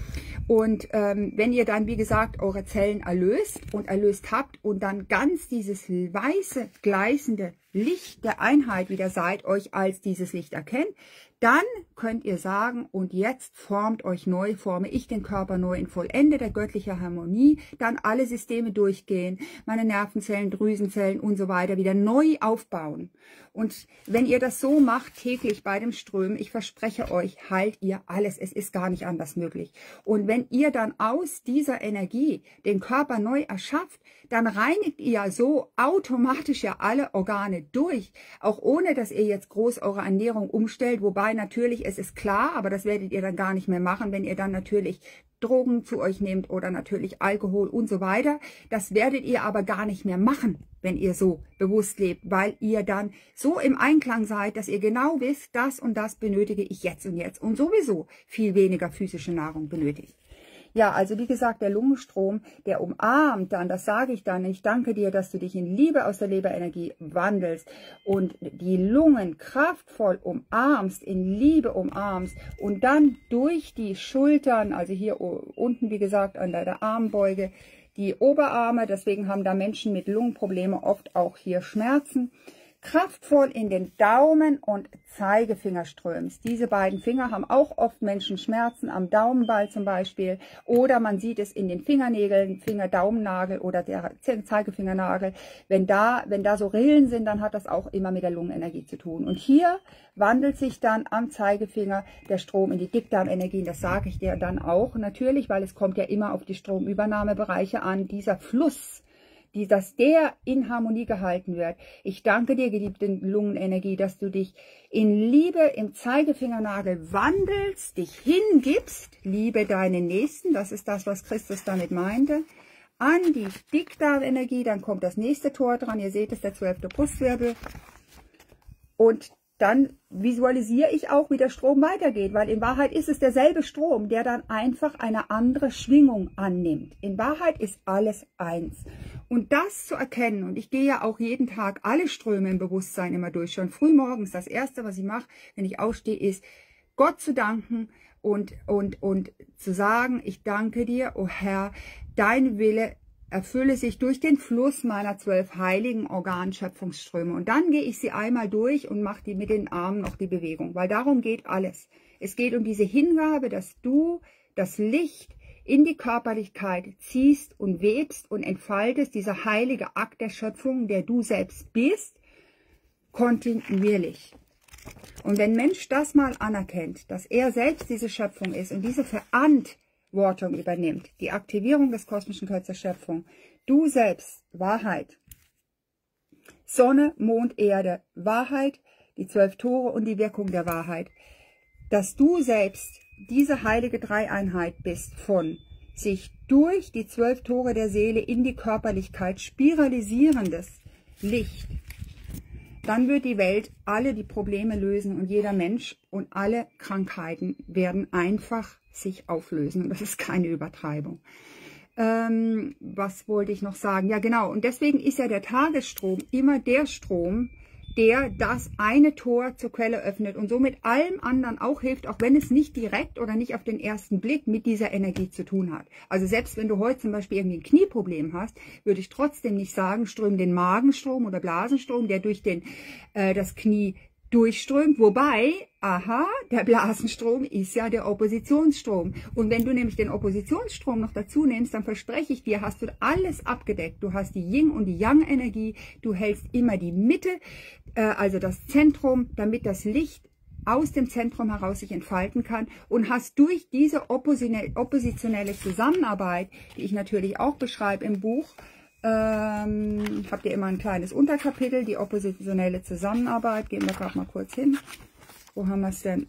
S1: Und wenn ihr dann, wie gesagt, eure Zellen erlöst habt und dann ganz dieses weiße, gleißende Licht der Einheit wieder seid, euch als dieses Licht erkennt, dann könnt ihr sagen, und jetzt formt euch neu, forme ich den Körper neu in vollendeter göttlicher Harmonie, dann alle Systeme durchgehen, meine Nervenzellen, Drüsenzellen und so weiter wieder neu aufbauen. Und wenn ihr das so macht, täglich bei dem Strömen, ich verspreche euch, heilt ihr alles. Es ist gar nicht anders möglich. Und wenn ihr dann aus dieser Energie den Körper neu erschafft, dann reinigt ihr so automatisch ja alle Organe durch, auch ohne, dass ihr jetzt groß eure Ernährung umstellt, wobei natürlich, es ist klar, aber das werdet ihr dann gar nicht mehr machen, wenn ihr dann natürlich Drogen zu euch nehmt oder natürlich Alkohol und so weiter. Das werdet ihr aber gar nicht mehr machen, wenn ihr so bewusst lebt, weil ihr dann so im Einklang seid, dass ihr genau wisst, das und das benötige ich jetzt und sowieso viel weniger physische Nahrung benötigt. Ja, also wie gesagt, der Lungenstrom, der umarmt dann, das sage ich dann, ich danke dir, dass du dich in Liebe aus der Leberenergie wandelst und die Lungen kraftvoll umarmst, in Liebe umarmst und dann durch die Schultern, also hier unten, wie gesagt, an der Armbeuge, die Oberarme, deswegen haben da Menschen mit Lungenproblemen oft auch hier Schmerzen, kraftvoll in den Daumen und Zeigefinger strömst. Diese beiden Finger haben auch oft Menschen Schmerzen, am Daumenball zum Beispiel, oder man sieht es in den Fingernägeln, Daumennagel oder der Zeigefingernagel. Wenn da so Rillen sind, dann hat das auch immer mit der Lungenenergie zu tun. Und hier wandelt sich dann am Zeigefinger der Strom in die Dickdarmenergie. Das sage ich dir dann auch natürlich, weil es kommt ja immer auf die Stromübernahmebereiche an, dieser Fluss, dass der in Harmonie gehalten wird. Ich danke dir, geliebte Lungenenergie, dass du dich in Liebe im Zeigefingernagel wandelst, dich hingibst, liebe deinen Nächsten, das ist das, was Christus damit meinte, an die Dickdarmenergie, dann kommt das nächste Tor dran, ihr seht es, der 12. Brustwirbel, und dann visualisiere ich auch, wie der Strom weitergeht, weil in Wahrheit ist es derselbe Strom, der dann einfach eine andere Schwingung annimmt. In Wahrheit ist alles eins. Und das zu erkennen, und ich gehe ja auch jeden Tag alle Ströme im Bewusstsein immer durch, schon früh morgens, das Erste, was ich mache, wenn ich aufstehe, ist, Gott zu danken und zu sagen, ich danke dir, oh Herr, dein Wille erfülle sich durch den Fluss meiner 12 heiligen Organschöpfungsströme. Und dann gehe ich sie einmal durch und mache die mit den Armen noch die Bewegung, weil darum geht alles. Es geht um diese Hingabe, dass du das Licht in die Körperlichkeit ziehst und webst und entfaltest, dieser heilige Akt der Schöpfung, der du selbst bist, kontinuierlich. Und wenn Mensch das mal anerkennt, dass er selbst diese Schöpfung ist und diese Verantwortung übernimmt, die Aktivierung des kosmischen Körpers der Schöpfung, du selbst, Wahrheit, Sonne, Mond, Erde, Wahrheit, die 12 Tore und die Wirkung der Wahrheit, dass du selbst diese heilige Dreieinheit bist von sich durch die 12 Tore der Seele in die Körperlichkeit spiralisierendes Licht, dann wird die Welt alle die Probleme lösen und jeder Mensch und alle Krankheiten werden einfach sich auflösen. Und das ist keine Übertreibung. Was wollte ich noch sagen? Ja genau, und deswegen ist ja der Tagesstrom immer der Strom, der das eine Tor zur Quelle öffnet und somit allem anderen auch hilft, auch wenn es nicht direkt oder nicht auf den ersten Blick mit dieser Energie zu tun hat. Also selbst wenn du heute zum Beispiel irgendwie ein Knieproblem hast, würde ich trotzdem nicht sagen, ström den Magenstrom oder Blasenstrom, der durch das Knie durchströmt, wobei, aha, der Blasenstrom ist ja der Oppositionsstrom. Und wenn du nämlich den Oppositionsstrom noch dazu nimmst, dann verspreche ich dir, hast du alles abgedeckt. Du hast die Yin- und die Yang-Energie, du hältst immer die Mitte, also das Zentrum, damit das Licht aus dem Zentrum heraus sich entfalten kann und hast durch diese oppositionelle Zusammenarbeit, die ich natürlich auch beschreibe im Buch, habt ihr immer ein kleines Unterkapitel, die oppositionelle Zusammenarbeit. Gehen wir gerade mal kurz hin. Wo haben wir es denn?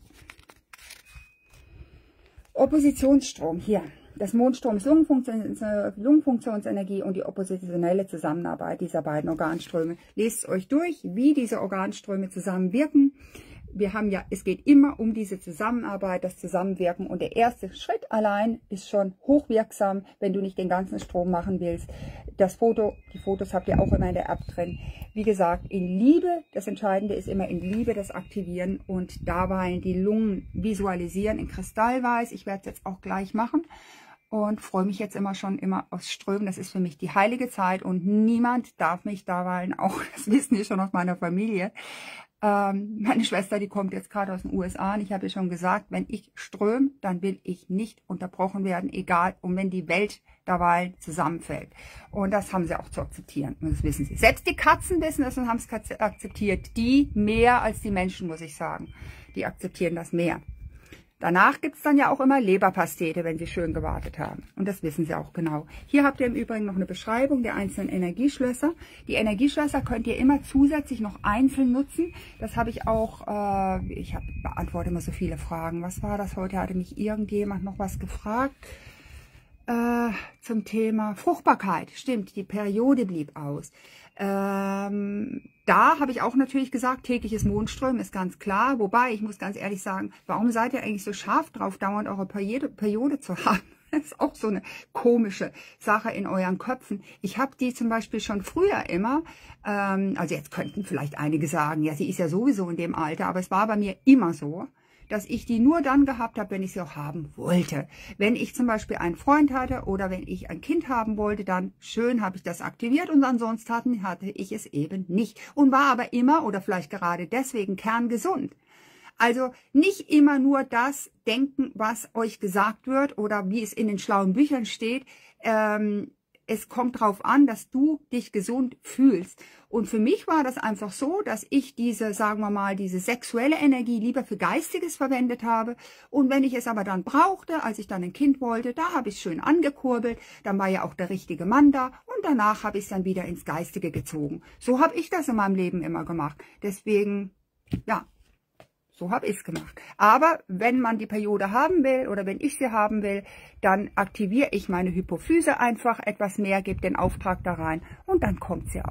S1: Oppositionsstrom, hier. Das Mondstrom ist Lungenfunktionsenergie und die oppositionelle Zusammenarbeit dieser beiden Organströme. Lest es euch durch, wie diese Organströme zusammenwirken. Wir haben ja, es geht immer um diese Zusammenarbeit, das Zusammenwirken und der erste Schritt allein ist schon hochwirksam, wenn du nicht den ganzen Strom machen willst. Die Fotos habt ihr auch immer in der App drin. Wie gesagt, in Liebe, das Entscheidende ist immer in Liebe das Aktivieren und dabei die Lungen visualisieren in Kristallweiß. Ich werde es jetzt auch gleich machen und freue mich jetzt immer aufs Strömen. Das ist für mich die heilige Zeit und niemand darf mich dabei, auch das wissen die schon aus meiner Familie. Meine Schwester, die kommt jetzt gerade aus den USA und ich habe ihr schon gesagt, wenn ich ströme, dann will ich nicht unterbrochen werden, egal, und wenn die Welt dabei zusammenfällt. Und das haben sie auch zu akzeptieren und das wissen sie. Selbst die Katzen wissen das und haben es akzeptiert. Die mehr als die Menschen, muss ich sagen. Die akzeptieren das mehr. Danach gibt es dann ja auch immer Leberpastete, wenn sie schön gewartet haben. Und das wissen sie auch genau. Hier habt ihr im Übrigen noch eine Beschreibung der einzelnen Energieschlösser. Die Energieschlösser könnt ihr immer zusätzlich noch einzeln nutzen. Das habe ich auch, ich beantworte immer so viele Fragen. Was war das heute? Hatte mich irgendjemand noch was gefragt zum Thema Fruchtbarkeit. Stimmt, die Periode blieb aus. Da habe ich auch natürlich gesagt, tägliches Mondströmen ist ganz klar. Wobei, ich muss ganz ehrlich sagen, warum seid ihr eigentlich so scharf drauf, dauernd eure Periode zu haben? Das ist auch so eine komische Sache in euren Köpfen. Ich habe die zum Beispiel schon früher immer, also jetzt könnten vielleicht einige sagen, ja, sie ist ja sowieso in dem Alter, aber es war bei mir immer so, dass ich die nur dann gehabt habe, wenn ich sie auch haben wollte. Wenn ich zum Beispiel einen Freund hatte oder wenn ich ein Kind haben wollte, dann schön habe ich das aktiviert und ansonsten hatte ich es eben nicht. Und war aber immer oder vielleicht gerade deswegen kerngesund. Also nicht immer nur das denken, was euch gesagt wird oder wie es in den schlauen Büchern steht. Es kommt darauf an, dass du dich gesund fühlst. Und für mich war das einfach so, dass ich diese, sagen wir mal, diese sexuelle Energie lieber für Geistiges verwendet habe. Und wenn ich es aber dann brauchte, als ich dann ein Kind wollte, da habe ich es schön angekurbelt. Dann war ja auch der richtige Mann da. Und danach habe ich es dann wieder ins Geistige gezogen. So habe ich das in meinem Leben immer gemacht. Deswegen, ja. So habe ich es gemacht. Aber wenn man die Periode haben will oder wenn ich sie haben will, dann aktiviere ich meine Hypophyse einfach etwas mehr, gebe den Auftrag da rein und dann kommt sie auch.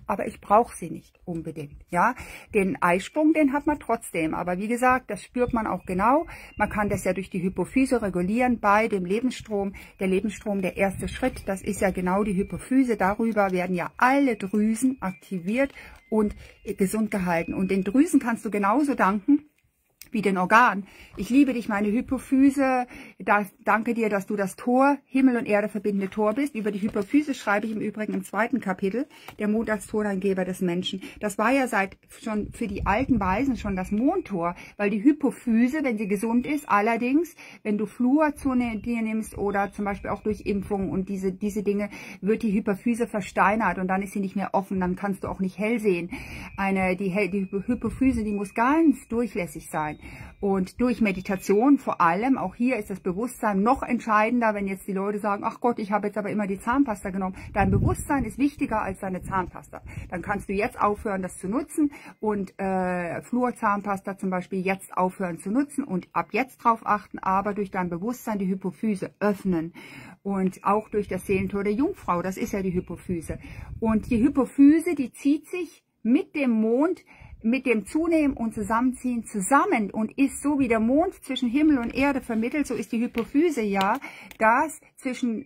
S1: aber ich brauche sie nicht unbedingt. Ja, den Eisprung, den hat man trotzdem, aber wie gesagt, das spürt man auch genau. Man kann das ja durch die Hypophyse regulieren bei dem Lebensstrom. Der Lebensstrom, der erste Schritt, das ist ja genau die Hypophyse. Darüber werden ja alle Drüsen aktiviert und gesund gehalten. Und den Drüsen kannst du genauso danken wie den Organen. Ich liebe dich, meine Hypophyse. Danke dir, dass du das Tor, Himmel und Erde verbindende Tor bist. Über die Hypophyse schreibe ich im Übrigen im 2. Kapitel, der Mond als Toreingeber des Menschen. Das war ja schon für die alten Weisen schon das Mondtor, weil die Hypophyse, wenn sie gesund ist, allerdings, wenn du Fluor zu dir nimmst oder zum Beispiel auch durch Impfung und diese Dinge, wird die Hypophyse versteinert und dann ist sie nicht mehr offen, dann kannst du auch nicht hell sehen. Die Hypophyse, die muss ganz durchlässig sein. Und durch Meditation vor allem, auch hier ist das Bewusstsein noch entscheidender, wenn jetzt die Leute sagen, ach Gott, ich habe jetzt aber immer die Zahnpasta genommen. Dein Bewusstsein ist wichtiger als deine Zahnpasta. Dann kannst du jetzt aufhören, das zu nutzen und Fluorzahnpasta zum Beispiel jetzt aufhören zu nutzen und ab jetzt drauf achten, aber durch dein Bewusstsein die Hypophyse öffnen. Und auch durch das Seelentor der Jungfrau, das ist ja die Hypophyse. Und die Hypophyse, die zieht sich mit dem Mond, mit dem Zunehmen und Zusammenziehen zusammen und ist so wie der Mond zwischen Himmel und Erde vermittelt, so ist die Hypophyse ja, das zwischen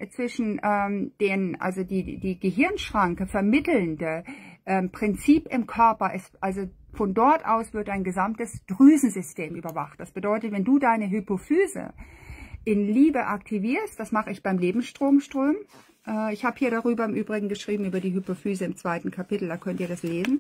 S1: also die Gehirnschranke vermittelnde Prinzip im Körper ist, also von dort aus wird ein gesamtes Drüsensystem überwacht. Das bedeutet, wenn du deine Hypophyse in Liebe aktivierst, das mache ich beim Lebensstromströmen. Ich habe hier darüber im Übrigen geschrieben, über die Hypophyse im 2. Kapitel, da könnt ihr das lesen.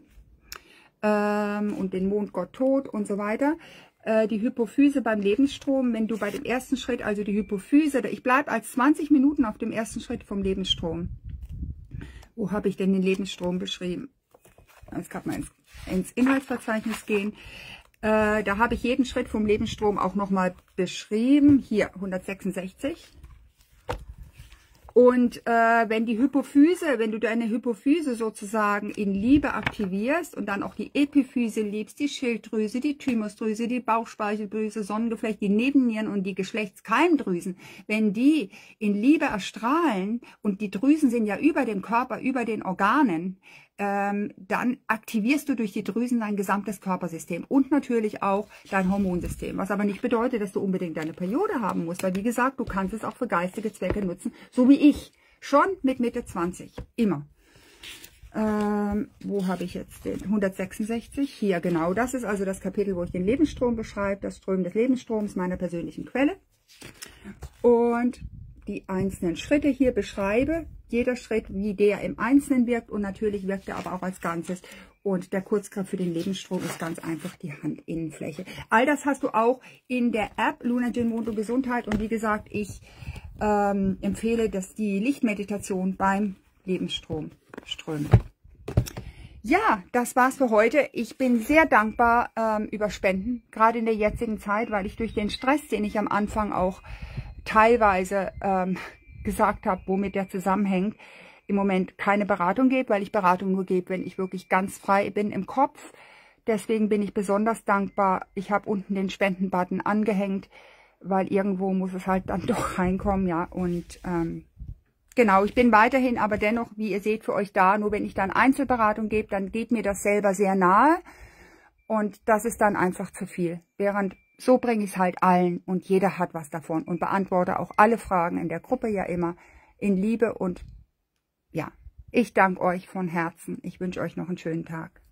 S1: Und den Mondgott Tod und so weiter. Die Hypophyse beim Lebensstrom, wenn du bei dem ersten Schritt, also die Hypophyse, ich bleibe als 20 Minuten auf dem ersten Schritt vom Lebensstrom. Wo habe ich denn den Lebensstrom beschrieben? Jetzt kann man ins Inhaltsverzeichnis gehen. Da habe ich jeden Schritt vom Lebensstrom auch nochmal beschrieben. Hier 166. Und wenn du deine Hypophyse sozusagen in Liebe aktivierst und dann auch die Epiphyse liebst, die Schilddrüse, die Thymusdrüse, die Bauchspeicheldrüse, Sonnengeflecht, die Nebennieren und die Geschlechtskeimdrüsen, wenn die in Liebe erstrahlen und die Drüsen sind ja über dem Körper, über den Organen, dann aktivierst du durch die Drüsen dein gesamtes Körpersystem und natürlich auch dein Hormonsystem. Was aber nicht bedeutet, dass du unbedingt deine Periode haben musst, weil wie gesagt, du kannst es auch für geistige Zwecke nutzen, so wie ich, schon mit Mitte 20, immer. Wo habe ich jetzt den? 166, hier genau, das ist also das Kapitel, wo ich den Lebensstrom beschreibe, das Strömen des Lebensstroms meiner persönlichen Quelle und die einzelnen Schritte hier beschreibe, jeder Schritt, wie der im Einzelnen wirkt und natürlich wirkt er aber auch als Ganzes. Und der Kurzgriff für den Lebensstrom ist ganz einfach die Handinnenfläche. All das hast du auch in der App Lunar Gin Mondo Gesundheit und wie gesagt, ich empfehle die Lichtmeditation beim Lebensstrom strömen. Ja, das war's für heute. Ich bin sehr dankbar über Spenden, gerade in der jetzigen Zeit, weil ich durch den Stress, den ich am Anfang auch teilweise gesagt habe, womit der zusammenhängt, im Moment keine Beratung gebe, weil ich Beratung nur gebe, wenn ich wirklich ganz frei bin im Kopf. Deswegen bin ich besonders dankbar. Ich habe unten den Spendenbutton angehängt, weil irgendwo muss es halt dann doch reinkommen, ja. Und genau, ich bin weiterhin aber dennoch, wie ihr seht, für euch da. Nur wenn ich dann Einzelberatung gebe, dann geht mir das selber sehr nahe. Und das ist dann einfach zu viel. Während so bringe ich es halt allen und jeder hat was davon und beantworte auch alle Fragen in der Gruppe ja immer in Liebe und ja, ich danke euch von Herzen. Ich wünsche euch noch einen schönen Tag.